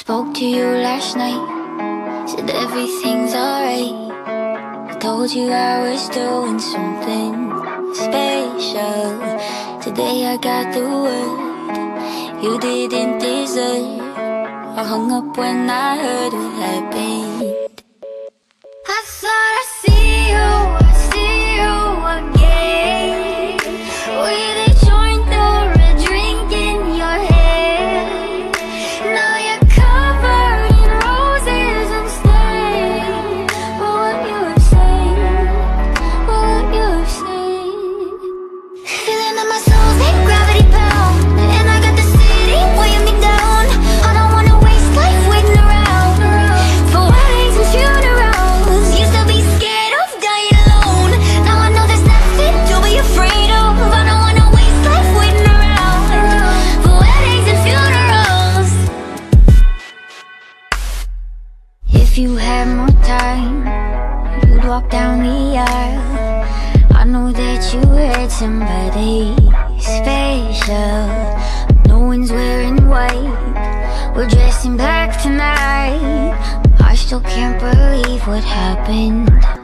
Spoke to you last night, said everything's alright. I told you I was doing something special. Today I got the word you didn't deserve. I hung up when I heard what happened. I thought I'd see you again, with a joint or a drink in your hand. Now you're covered in roses and stains. What you have said, what you have said. Feeling that my soul's like gravity bound, and I got the city weighing me down. I don't wanna waste life waiting around for weddings and funerals. Used to be scared of dying alone, now I know there's nothing to be afraid of. I don't wanna waste life waiting around for weddings and funerals. If you had more time, you'd walk down the aisle. I know that you had somebody special. No one's wearing white, we're dressed in black tonight. I still can't believe what happened.